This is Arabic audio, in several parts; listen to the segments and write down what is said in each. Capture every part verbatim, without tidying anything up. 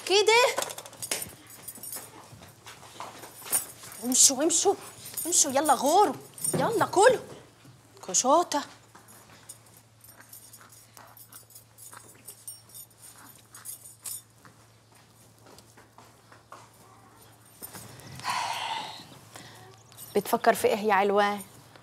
كده. امشوا امشوا امشوا، يلا غوروا، يلا كلوا كشوطه. بتفكر في ايه يا علوان؟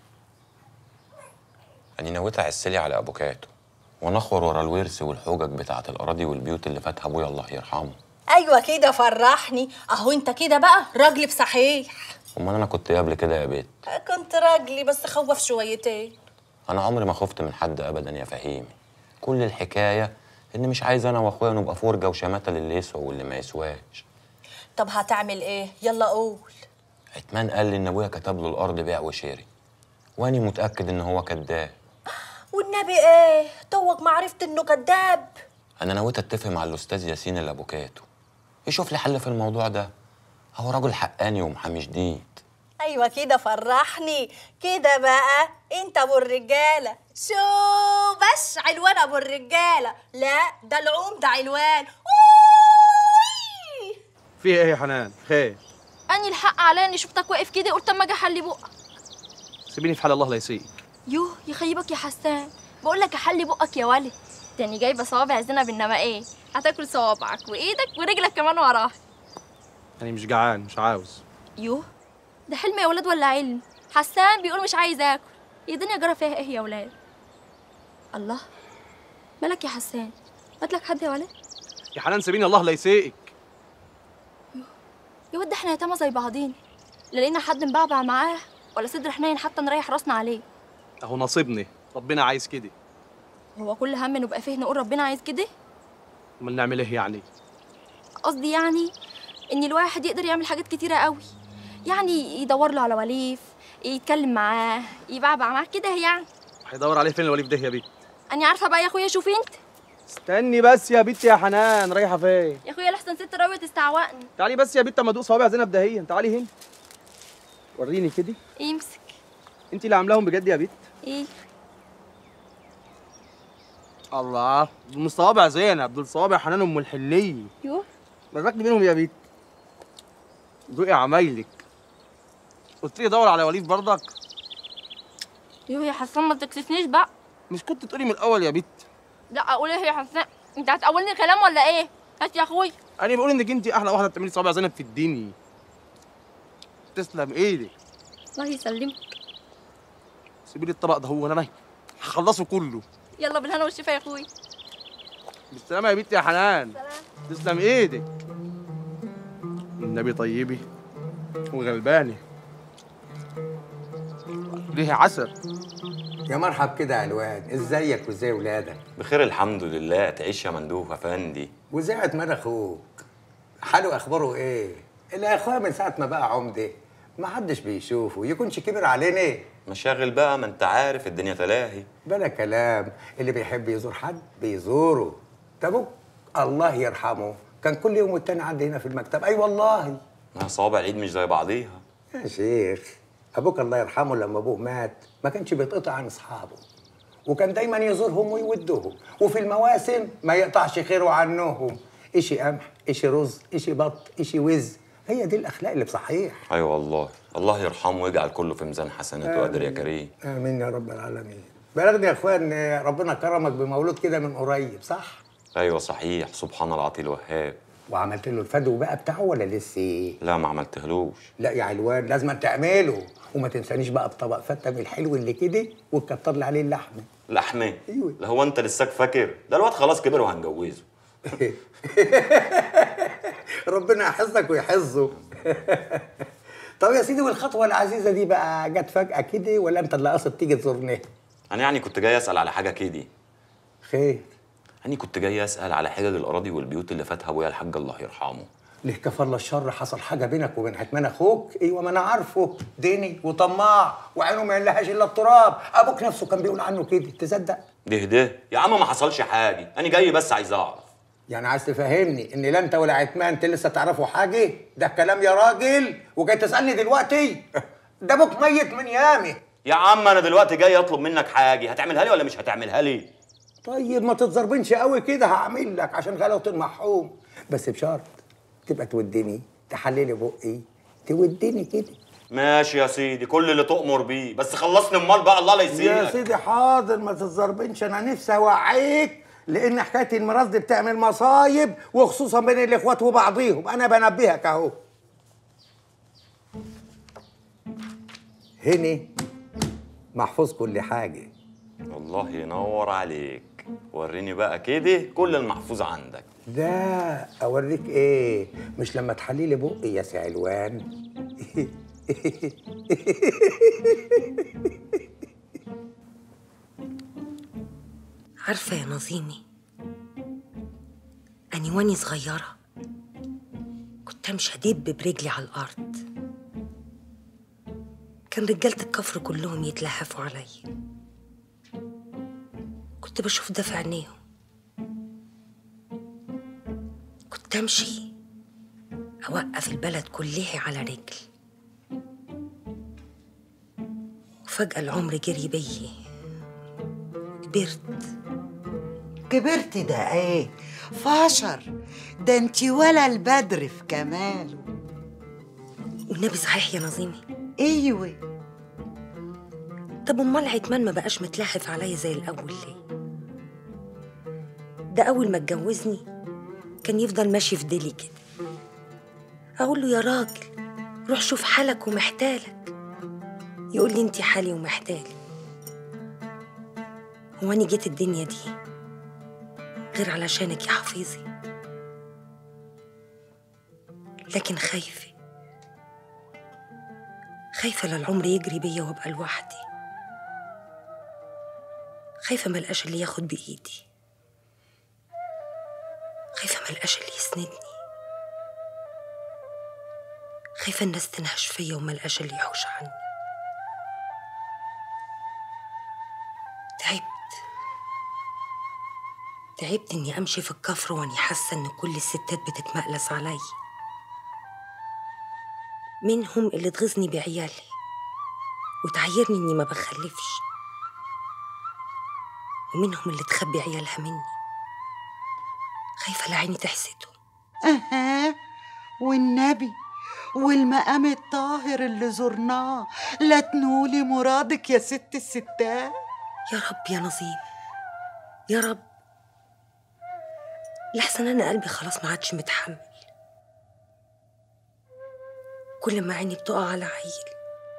أنا نويت أعسلي على أبوكاتو ونخور ورا الورث والحجج بتاعة الأراضي والبيوت اللي فاتها أبويا الله يرحمه. أيوة كده فرحني، أهو أنت كده بقى راجل بصحيح. أمال أنا كنت إيه قبل كده يا بيت؟ كنت راجلي بس خوف شويتين. أنا عمري ما خفت من حد أبدا يا فهيمي، كل الحكاية إن مش عايز أنا وأخويا نبقى فرجة وشماتة للي يسوى واللي ما يسواش. طب هتعمل إيه؟ يلا قول. عتمان قال لي إن أبويا كتب له الأرض بيع وشري، وأني متأكد إن هو كذاب. والنبي إيه؟ توك ما عرفت إنه كذاب. أنا نويت أتفق مع الأستاذ ياسين اللي أبوكاتو يشوف لي حل في الموضوع ده، هو راجل حقاني ومحامي جديد. أيوة كده فرحني، كده بقى أنت أبو الرجالة. شو بس علوان أبو الرجالة، لا ده العوم ده علوان. في إيه يا حنان؟ خير؟ أني الحق عليا إني شفتك واقف كده قلت أما أجي أحلي بقك. سيبيني في حال الله لا يسيء. يوه يخيبك يا حسان، بقول لك أحلي بقك يا ولد. تاني جايبة صوابع زينب، إنما إيه؟ هتاكل صوابعك وإيدك ورجلك كمان وراها. أنا مش جعان، مش عاوز. يوه ده حلم يا ولاد ولا علم؟ حسان بيقول مش عايز آكل. يا الدنيا جرى فيها إيه يا ولاد؟ الله، مالك يا حسان؟ ماتلك حد يا ولد؟ يا حنان سيبيني الله لا يسيئك. يا ود احنا يتامى زي بعضين، لا لقينا حد مبعبع معاه ولا صدر حنين حتى نريح راسنا عليه. اهو نصيبني، ربنا عايز كده. هو كل هم نبقى فيه نقول ربنا عايز كده؟ امال نعمل ايه يعني؟ قصدي يعني ان الواحد يقدر يعمل حاجات كتيره قوي، يعني يدور له على وليف، يتكلم معاه، يبعبع معاه كده يعني. هيدور عليه فين الوليف ده يا بيت؟ انا عارفه بقى يا اخويا، شوفي انت. استني بس يا بنت يا حنان، رايحه فين؟ يا اخويا لحسن ست راويه تستعوقني. تعالي بس يا بنت اما ادوق صوابع زينب دهيا، تعالي هنا. وريني كده. يمسك. انت اللي عاملاهم بجد يا بنت؟ ايه؟ الله، دول مش صوابع زينب، دول صوابع حنان ام الحنيه. يوه مرقني منهم يا بنت. دوقي عمايلك. قلت لي دور على وليف برضك. يوه يا حسان ما تكسفنيش بقى. مش كنت تقولي من الاول يا بنت؟ لا اقول ايه يا حسان؟ انت هتقولني كلام ولا ايه؟ هات يا اخويا. انا بقول انك انت احلى واحده بتعملي صوابع زينب في الدنيا. تسلم ايدك. الله يسلمك. سيبي لي الطبق ده، هو انا هخلصه كله. يلا بالهنا والشفا يا اخويا. بالسلامه يا بنتي يا حنان. سلام. تسلم ايدك. النبي طيبي وغلباني ليه عسل. يا مرحب كده يا علوان، ازيك وازاي ولادك؟ بخير الحمد لله، تعيش يا مندوب افندي. وازاي عتمان اخوك؟ حاله اخباره ايه؟ اللي اخويا من ساعه ما بقى عمده ما حدش بيشوفه، يكونش كبر علينا. مشاغل بقى، ما انت عارف الدنيا تلاهي. بلا كلام، اللي بيحب يزور حد بيزوره. ابوك الله يرحمه كان كل يوم والتاني عندي هنا في المكتب. اي أيوة والله. ما صوابع العيد مش زي بعضيها يا شيخ، ابوك الله يرحمه لما ابوه مات ما كانش بيتقطع عن اصحابه، وكان دايما يزورهم ويودهم، وفي المواسم ما يقطعش خيره عنهم. اشي قمح، اشي رز، اشي بط، اشي وز. هي دي الاخلاق اللي بصحيح. ايوه والله، الله يرحمه ويجعل كله في ميزان حسناته وقادر يا كريم. امين يا رب العالمين. بلغني يا اخويا ان ربنا كرمك بمولود كده من قريب، صح؟ ايوه صحيح، سبحان العطي الوهاب. وعملت له الفدو بقى بتاعه ولا لسه؟ لا ما عملتهلوش. لا يا علوان لازم تعمله، وما تنسانيش بقى بطبق فته من الحلو اللي كده وتكتر لي عليه اللحمه. لحمه؟ ايوه. لا هو انت لساك فاكر؟ ده الواد خلاص كبر وهنجوزه. ربنا يحفظك ويحفظه. طب يا سيدي، والخطوه العزيزه دي بقى جت فجاه كده ولا انت اللي قاصد تيجي تزورنا؟ انا يعني كنت جاي اسال على حاجه كده. خير؟ أنا كنت جاي أسأل على حجج الأراضي والبيوت اللي فاتها أبويا الحاج الله يرحمه. ليه كفر الله الشر، حصل حاجة بينك وبين عتمان أخوك؟ أيوة ما أنا عارفه، ديني وطماع وعينه ما يلهاش إلا التراب، أبوك نفسه كان بيقول عنه كده، تصدق؟ ده ده يا عم ما حصلش حاجة، أنا جاي بس عايز أعرف. يعني عايز تفهمني إن لا أنت ولا عتمان أنت لسه تعرفوا حاجة؟ ده الكلام يا راجل، وجاي تسألني دلوقتي؟ ده أبوك ميت من يامي. يا عم أنا دلوقتي جاي أطلب منك حاجة، هتعملها لي ولا مش هتعملها لي؟ طيب ما تتزربنش قوي كده، هعمل لك عشان غلاوة المحوم، بس بشرط تبقى تودني تحللي بقي تودني كده. ماشي يا سيدي، كل اللي تؤمر بيه، بس خلصني امال بقى الله لا يسيبك. يا سيدي حاضر، ما تتزربنش، انا نفسي اوعيك لان حكايه الميراث دي بتعمل مصايب، وخصوصا بين الاخوات وبعضيهم. انا بنبهك اهو. هنا محفوظ كل حاجه. الله ينور عليك، وريني بقى كده كل المحفوظ عندك. ده اوريك ايه؟ مش لما تحليلي بقي يا سي علوان. عارفة يا نظيمي، أني واني صغيرة كنت أمشي أدب برجلي على الأرض، كان رجالة الكفر كلهم يتلهفوا عليا، كنت بشوف ده في عينيهم، كنت أمشي أوقف البلد كلها على رجل، وفجأة العمر جري بيا، كبرت. كبرت ده ايه؟ فاشر، ده انتي ولا البدر في كماله. والنبي صحيح يا نظيمي. ايوه. طب امال عتمان ما بقاش متلهف عليا زي الاول ليه؟ ده اول ما اتجوزني كان يفضل ماشي في ديلي كده، اقول له يا راجل روح شوف حالك ومحتالك، يقول لي انتي حالي ومحتالي. هو انا جيت الدنيا دي غير علشانك يا حفيظي؟ لكن خايفة خايفة للعمر يجري بيا وابقى لوحدي، خايفة ملقاش اللي ياخد بإيدي، خايفة ملقاش اللي يسندني، خايفة الناس تنهش فيا وملقاش اللي يحوش عني. تعبت تعبت إني أمشي في الكفر وأني حاسة إن كل الستات بتتمقلس علي، منهم اللي تغيظني بعيالي وتعيرني إني ما بخلفش، ومنهم اللي تخبي عيالها مني، خايفة لعيني تحسدهم. اها، والنبي والمقام الطاهر اللي زرناه، لا تنولي مرادك يا ست الستات. يا رب يا نظيم يا رب، لحسن أنا قلبي خلاص ما عادش متحمل، كل ما عيني بتقع على عيل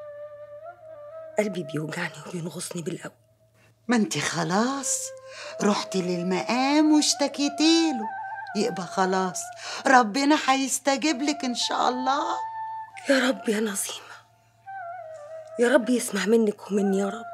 قلبي بيوجعني وبينغصني بالقوي. ما انت خلاص رحتي للمقام واشتكيتي له، يبقى خلاص ربنا هيستجيب لك ان شاء الله. يا رب يا نظيمة، يا رب يسمع منك ومني يا رب.